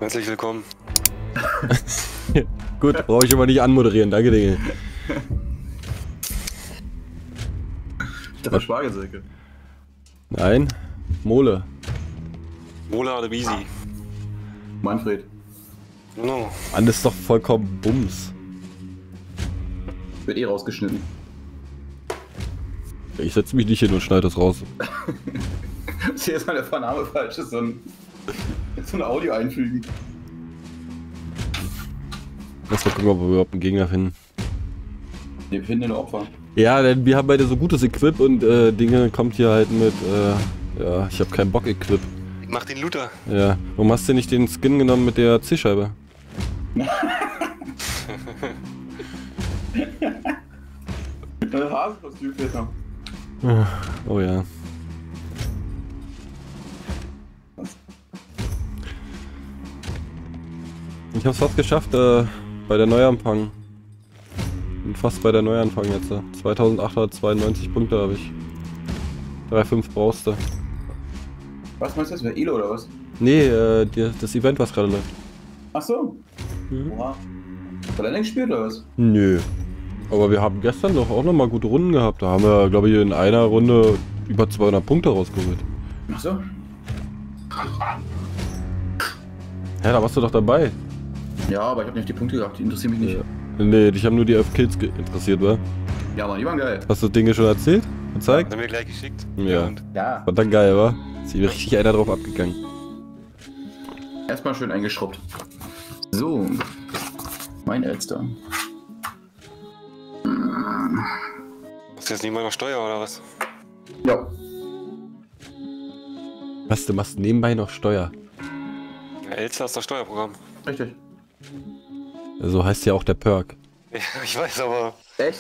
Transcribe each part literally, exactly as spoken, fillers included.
Herzlich willkommen. Gut, brauche ich aber nicht anmoderieren, danke dir. Das war Spargelsäcke. Nein, Mole. Mola oder Bisi? Manfred. No. Mann, das ist doch vollkommen Bums. Wird eh rausgeschnitten. Ich setze mich nicht hin und schneide das raus. Hier ist meine Vernahme falsch, ist so ein, so ein Audio einfügen. Lass mal gucken, ob wir überhaupt einen Gegner finden. Wir finden ein Opfer. Ja, denn wir haben beide so gutes Equip und äh, Dinge kommt hier halt mit, äh, ja, ich habe keinen Bock Equip. Ich mach den Looter. Ja, warum hast du nicht den Skin genommen mit der Zielscheibe? Das Hasenkostüm fehlt noch. Oh ja. Ich hab's fast geschafft, äh, bei der Neuanfang. Bin fast bei der Neuanfang jetzt. Äh. zweitausendachthundertzweiundneunzig Punkte habe ich. drei Komma fünf brauchst du. Was meinst du das? Wer Elo oder was? Nee, äh, die, das Event, was gerade läuft. Ach so. Mhm. Oha. Hat er nicht gespielt oder was? Nö. Aber wir haben gestern doch auch nochmal gute Runden gehabt. Da haben wir, glaube ich, in einer Runde über zweihundert Punkte rausgeholt. Ach so. Ja, da warst du doch dabei. Ja, aber ich habe nicht die Punkte gehabt, die interessieren mich nicht. Ja. Nee, dich haben nur die F-Kills interessiert, wa? Ja, Mann, die waren geil. Hast du das Ding schon erzählt? Gezeigt? Hat er mir gleich geschickt. Ja. Und Ja. War dann geil, wa? Ist hier richtig einer drauf abgegangen. Erstmal schön eingeschrubbt. So. Mein Elster. hast du jetzt nicht mal noch Steuer oder was? Ja. Was, du machst nebenbei noch Steuer? Ja, Elster ist das Steuerprogramm. Richtig. So heißt ja auch der Perk. Ja, ich weiß, aber... Echt?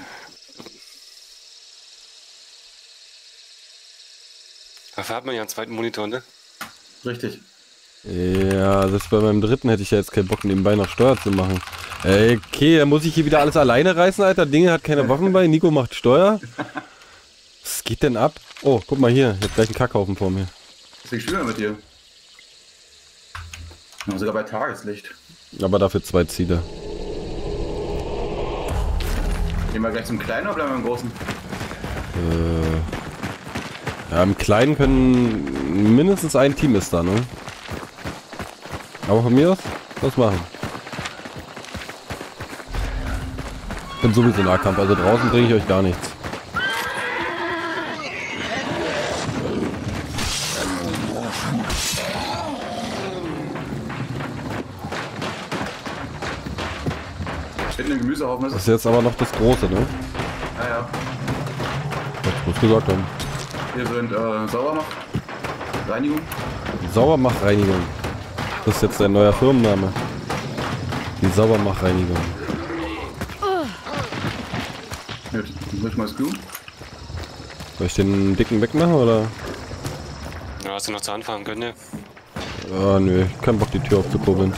Dafür hat man ja einen zweiten Monitor, ne? Richtig. Ja, selbst bei meinem dritten hätte ich ja jetzt keinen Bock, nebenbei noch Steuer zu machen. Ey, okay, dann muss ich hier wieder alles alleine reißen, Alter. Dinge hat keine Waffen bei, Nico macht Steuer. Was geht denn ab? Oh, guck mal hier, ich hab gleich einen Kackhaufen vor mir. Deswegen spielen wir mit dir. Ja, sogar bei Tageslicht. Aber dafür zwei Ziele. Gehen wir gleich zum Kleinen oder bleiben wir im Großen? Äh, ja, im Kleinen können mindestens ein Team ist da, ne? Aber von mir aus, was machen? Ich bin sowieso Nahkampf, also draußen bringe ich euch gar nichts. Steht in einem Gemüsehaufen. Das ist jetzt aber noch das Große, ne? Ja, ja. Das muss gesagt haben. Hier sind äh, Saubermacht, Reinigung. Saubermachreinigung. Das ist jetzt dein neuer Firmenname. Die Saubermachreinigung. Gut, dann hol ich mal das Blut. Soll ich den dicken wegmachen oder? Ja, hast du noch zu anfangen können, ne? Ah, nö, ich hab keinen Bock, die Tür aufzukurbeln.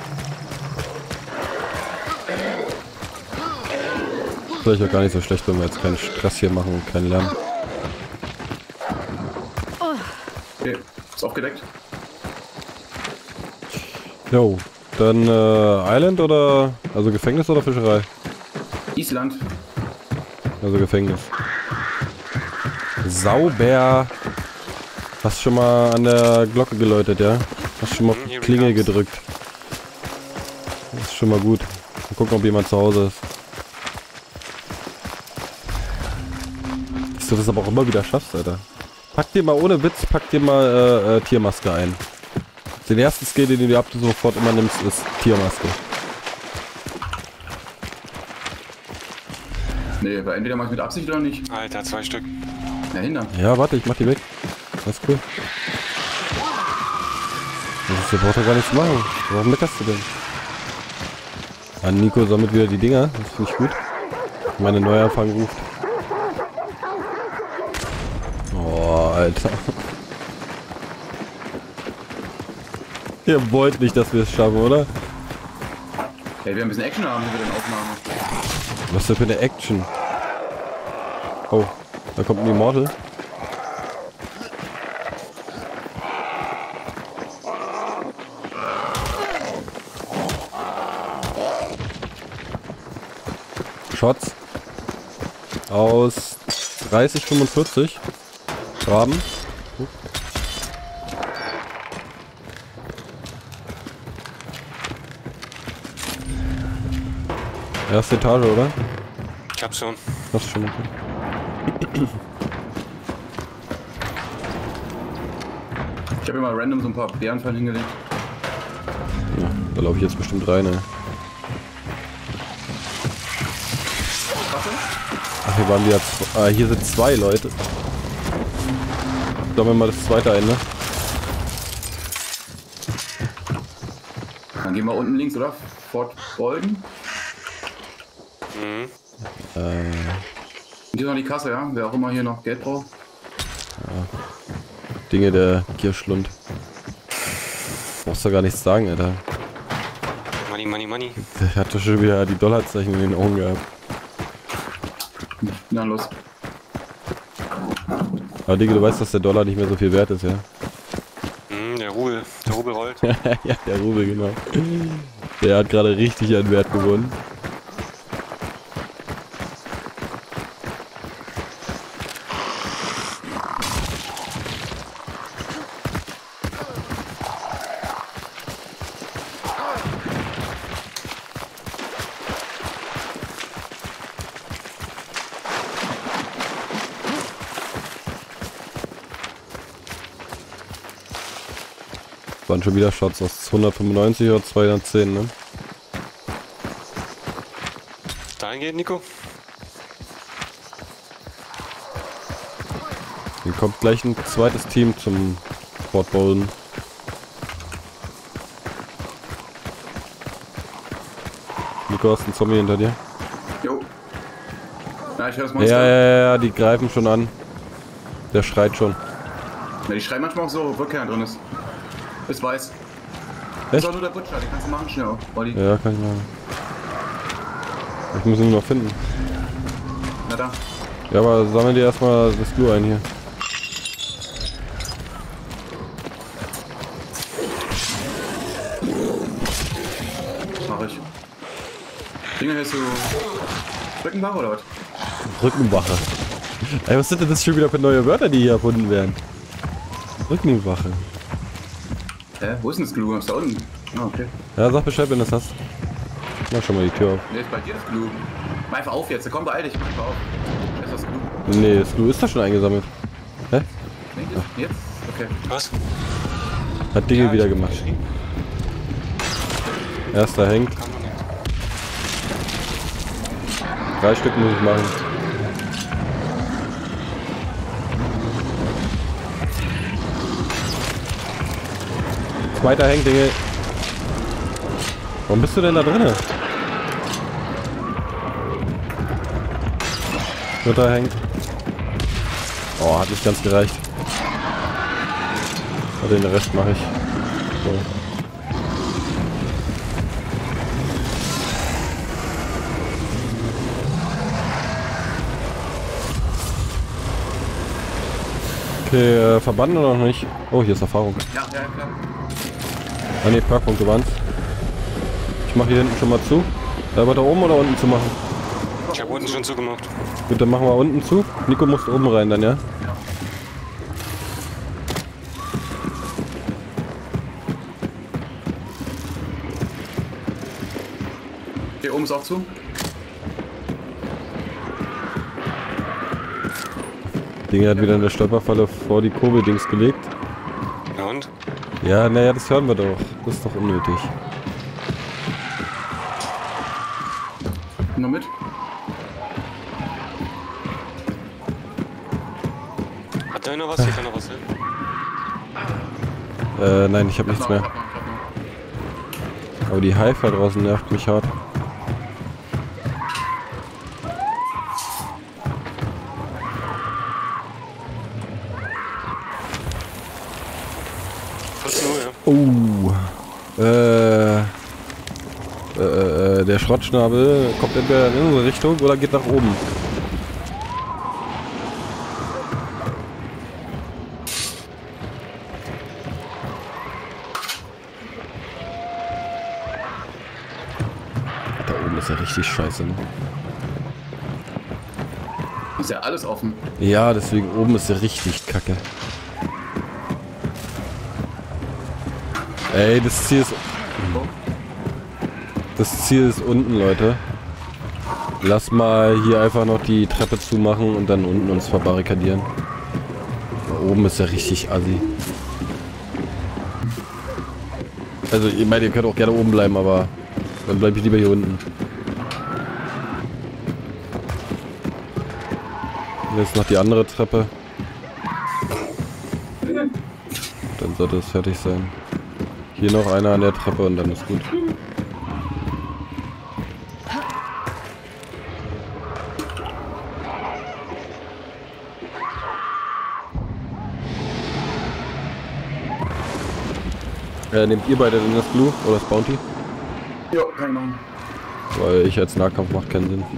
Vielleicht auch gar nicht so schlecht, wenn wir jetzt keinen Stress hier machen und keinen Lärm. Okay, ist aufgedeckt. Jo, dann äh, Island oder, also Gefängnis oder Fischerei? Island. Also Gefängnis. Sauber. Hast schon mal an der Glocke geläutet, ja? Hast schon mal auf die Klingel gedrückt. Das ist schon mal gut. Mal gucken, ob jemand zu Hause ist. Dass du das aber auch immer wieder schaffst, Alter. Pack dir mal ohne Witz, pack dir mal äh, äh, Tiermaske ein. Den ersten Skill, den du ab sofort immer nimmst, ist Tiermaske. Nee, weil entweder mach ich mit Absicht oder nicht. Alter, zwei Stück. Na, hinter. Ja, warte, ich mach die weg. Das ist cool. Das ist, der braucht doch gar nichts machen. Warum meckerst du denn? Ah, Nico sammelt wieder die Dinger. Das finde ich gut. Meine Neuanfang ruft. Oh, Alter. Ihr wollt nicht, dass wir es schaffen, oder? Hey, wir haben ein bisschen Action haben, wenn wir den Aufnahme. Was ist denn für eine Action? Oh, da kommt ein Immortal. Shots. Aus dreißig, fünfundvierzig. Graben. Hup. Erste Etage, oder? Ich hab's schon. Hast du schon, okay. Ich habe immer random so ein paar Bärenfallen hingelegt. Ja, da laufe ich jetzt bestimmt rein, ey. Ach, hier waren die ja zwei. Ah, hier sind zwei Leute. Sammeln wir mal das zweite ein, ne? Dann gehen wir unten links, oder? Fort Bolden. Mhm. Äh, Und hier noch die Kasse, ja? Wer auch immer hier noch Geld braucht. Dinge der Kirschlund. Brauchst du gar nichts sagen, Alter. Money, money, money. Der hat doch schon wieder die Dollarzeichen in den Augen gehabt. Na los. Aber Digga, du weißt, dass der Dollar nicht mehr so viel wert ist, ja? Mhm, der Rubel. Der Rubel rollt. Ja, der Rubel, genau. Der hat gerade richtig an Wert gewonnen. Waren schon wieder Shots aus hundertfünfundneunzig oder zweihundertzehn, ne? Dahin geht, Nico. Hier kommt gleich ein zweites Team zum Fort Bolden. Nico, hast du einen Zombie hinter dir? Jo. Ja, ich höre das Ja, Monster. ja, ja, ja, die greifen schon an. Der schreit schon. Ja, die schreien manchmal auch so, wo Rückkehr drin ist. Ist weiß. Das Echt? ist auch nur der Butcher, den kannst du machen schnell. Body. Ja, kann ich machen. Ich muss ihn nur noch finden. Na da. Ja, aber sammeln dir erstmal das Glue ein hier. Mach ich. Dinge hältst du Rückenwache oder was? Rückenwache. Ey, was sind denn das schon wieder für neue Wörter, die hier erfunden werden? Rückenwache. Hä? Wo ist denn das Glue? Ist da unten? Ah, okay. Ja, sag Bescheid, wenn du das hast. Mach schon mal die Tür auf. Ne, ist bei dir das Glue. Mach einfach auf jetzt, komm, beeil dich, mach einfach auf. Ist das Glue? Nee, das Glue ist doch schon eingesammelt. Hä? Nee, jetzt? Jetzt? Okay. Was? Hat Dinge Ja, wieder ich hab gemacht. geschrieben. Erster hängt. Kann man nicht. Drei Stück muss ich machen. Zweiter hängt, Dinge. Warum bist du denn da drinne? Dritter hängt. Oh, hat nicht ganz gereicht. Aber den Rest mache ich. So. Okay, äh, verbannen oder noch nicht? Oh, hier ist Erfahrung. Ja, ja, klar. Ah ne, Parkpunkte waren's. Ich mache hier hinten schon mal zu. Aber da oben oder unten zu machen? Ich habe unten schon zugemacht. Gut, dann machen wir unten zu. Nico muss oben rein dann, ja? Hier oben ist auch zu. Dinge hat wieder in der Stolperfalle vor die Kurbeldings gelegt. Ja und? Ja, naja, das hören wir doch. Das ist doch unnötig. Noch mit? Hat da noch was? Hier kann noch was hin. Äh, nein, ich habe nichts mehr. Noch, noch, noch, noch. Aber die Hive da draußen nervt mich hart. vierzehn Uhr, ja. Oh. Äh, äh, der Schrottschnabel kommt entweder in unsere Richtung oder geht nach oben. Da oben ist ja richtig scheiße, ne? Ist ja alles offen. Ja, deswegen oben ist ja richtig kacke. Ey, das Ziel ist... Das Ziel ist unten, Leute. Lass mal hier einfach noch die Treppe zumachen und dann unten uns verbarrikadieren. Da oben ist ja richtig assi. Also, ich meine, ihr könnt auch gerne oben bleiben, aber dann bleibe ich lieber hier unten. Hier ist noch die andere Treppe. Dann sollte es fertig sein. Hier noch einer an der Treppe und dann ist gut. Äh, nehmt ihr beide denn das Blue oder das Bounty? Ja, kann ich machen. Weil ich als Nahkampf macht keinen Sinn.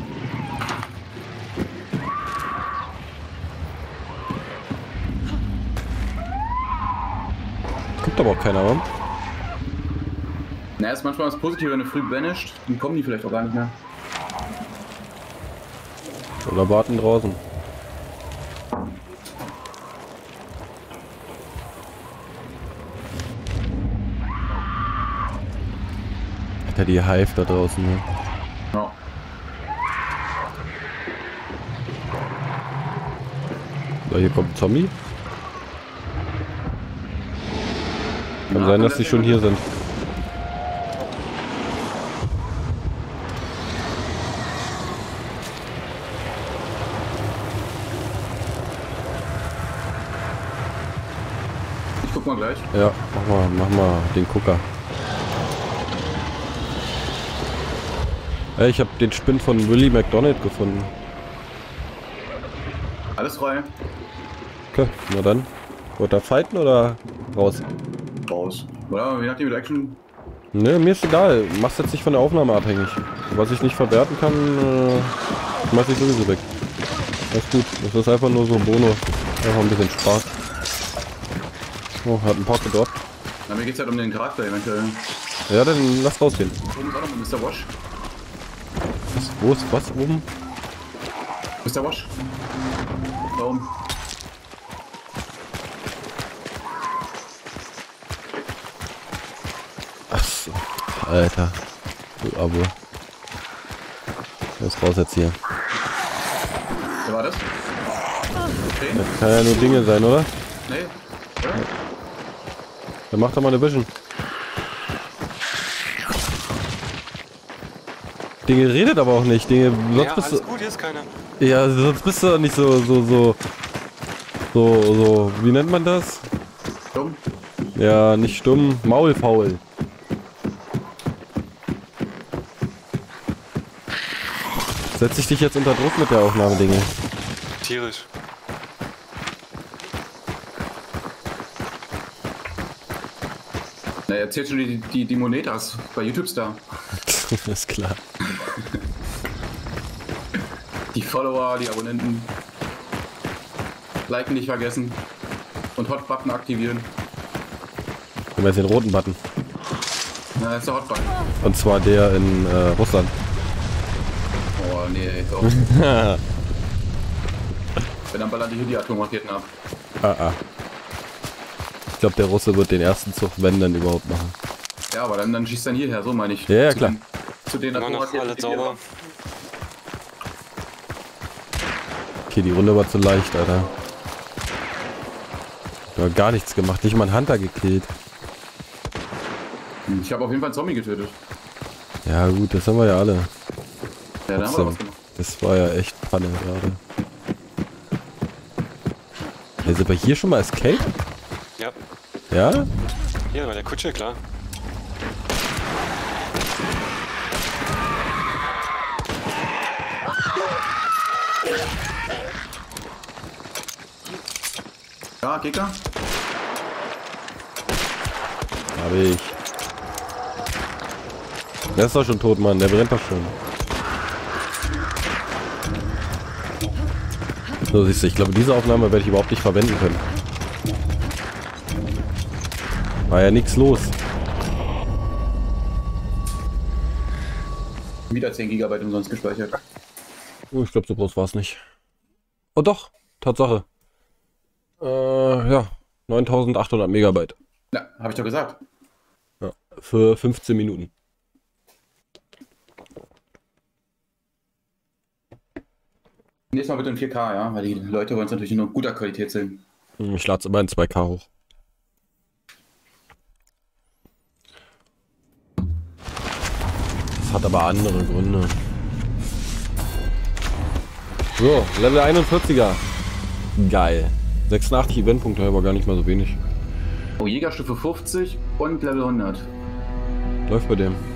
Gibt aber auch keiner, wa? Na, ist manchmal was Positives, wenn du früh banisht, dann kommen die vielleicht auch gar nicht mehr. Oder warten draußen. Alter, die Hive da draußen, ne? Ja. So, hier kommt ein Zombie. Kann Ja, sein, kann dass die das schon sein? hier sind. Ich guck mal gleich. Ja, mach mal, mach mal den Gucker. Ey, ich habe den Spind von Willie McDonald gefunden. Alles frei. Okay, na dann. Wollt ihr fighten oder raus? Raus. Oder je nachdem, wie die Action. Ne, mir ist egal. Mach's jetzt nicht von der Aufnahme abhängig. Was ich nicht verwerten kann, äh, schmeiß ich sowieso weg. Alles gut. Das ist einfach nur so Bonus. Einfach ein bisschen Spaß. Oh, hat ein paar gedroppt. Na, mir geht's halt um den Charakter eventuell. Ja, dann lass rausgehen. Oben ist auch noch ein Mister Wash. Was, wo ist was oben? Mister Wash. Da oben. Ach so. Alter. Du Abo. Los raus jetzt hier. Wer war das? Okay. Das kann ja nur Dinge sein, oder? Nee. Oder? Dann macht doch mal eine Vision. Dinge redet aber auch nicht. Dinge, sonst Ja, bist alles du. gut, hier ist keiner. Ja, sonst bist du doch nicht so, so, so. So, so. Wie nennt man das? Dumm. Ja, nicht stumm. Maulfaul. Setz ich dich jetzt unter Druck mit der Aufnahme, Dinge. Tierisch. Na, er erzählt schon die, die, die Monetas bei YouTube Star. Ist klar. Die Follower, die Abonnenten. Liken nicht vergessen. Und Hot-Button aktivieren. Du meinst den roten Button. Na, das ist der Hot-Button. Und zwar der in äh, Russland. Oh, nee, jetzt auch. Wenn dann ballern die hier die Atomraketen ab. ah, ah. Ich glaube, der Russe wird den ersten Zug, wenn dann überhaupt machen. Ja, aber dann, dann schießt dann hierher, so meine ich. Ja, ja, Zu klar. Den, zu den Immer noch Atomraketen. alles die sauber. wir- Okay, die Runde war zu leicht, Alter. Du hast gar nichts gemacht, nicht mal einen Hunter gekillt. Ich habe auf jeden Fall einen Zombie getötet. Ja gut, das haben wir ja alle. Ja, da haben wir Trotzdem, was gemacht. das war ja echt Panne gerade. Hey, sind wir hier schon mal Escape? Ja, Ja? hier bei der Kutsche, klar. Ja, Gegner. Habe ich. Der ist doch schon tot, Mann. Der brennt doch schon. So, siehst du, ich glaube, diese Aufnahme werde ich überhaupt nicht verwenden können. War ja nichts los. Wieder zehn Gigabyte umsonst gespeichert. Oh, ich glaube, so groß war es nicht. Oh doch, Tatsache. Äh, ja, neuntausendachthundert Megabyte. Ja, habe ich doch gesagt. Ja, für fünfzehn Minuten. Nächstes Mal bitte in vier K, ja, weil die Leute wollen es natürlich nur in guter Qualität sehen. Ich lade es immer in zwei K hoch. Das hat aber andere Gründe. So, Level einundvierziger. Geil. sechsundachtzig Eventpunkte, aber gar nicht mal so wenig. Oh, Jägerstufe fünfzig und Level hundert. Läuft bei dem.